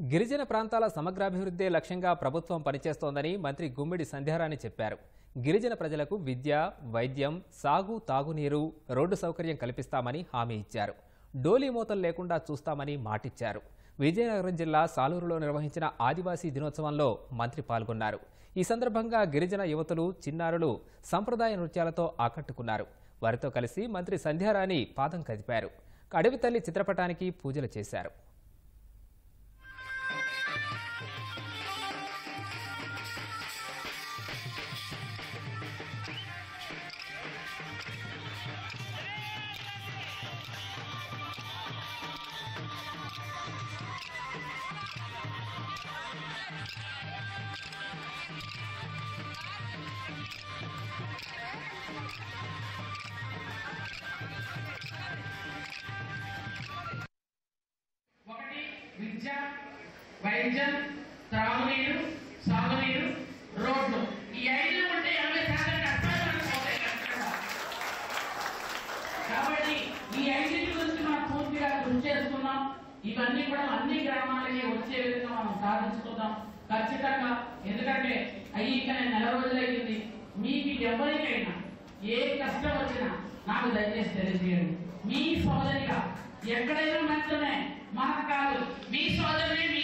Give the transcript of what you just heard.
గిరిజన ప్రాంతాల సమగ్రాభివృద్ధి లక్ష్యంగా ప్రభుత్వం పనిచేస్తోందని మంత్రి గుమ్మిడి సంధ్యారాణి చెప్పారు. గిరిజన ప్రజలకు విద్య, వైద్యం, సాగు, తాగునీరు, రోడ్డు సౌకర్యం కల్పిస్తామని హామీ ఇచ్చారు. డోలీ మోతలు లేకుండా చూస్తామని మాటిచ్చారు. విజయనగరం జిల్లా సాలూరులో నిర్వహించిన ఆదివాసీ దినోత్సవంలో మంత్రి పాల్గొన్నారు. ఈ సందర్భంగా గిరిజన యువతులు, చిన్నారులు సంప్రదాయ నృత్యాలతో ఆకట్టుకున్నారు. వారితో కలిసి మంత్రి సంధ్యారాణి పాదం కదిపారు. అడవి తల్లి చిత్రపటానికి పూజలు చేశారు. విద్య, వైద్యం, త్రాగునీరు, సాగునీరు, రోడ్లు ఈ 5 ఉంటే 80% కష్టాలు పోతాయి. కాబట్టి ఈ 5 గురించి మనం పూర్తిగా కృషి చేస్తున్నాం. ఇవన్నీ కూడా అన్ని గ్రామాలకి వచ్చే విధంగా మనం సాధించుకుందాం ఖచ్చితంగా. ఎందుకంటే నేను నెల రోజులైంది. మీకు ఎవరికైనా ఏ కష్టం వచ్చినా నాకు దయచేసి తెలియజేయండి. మీ సోదరిగా ఎక్కడైనా మంచమే మనకు కాదు, మీ సోదరుని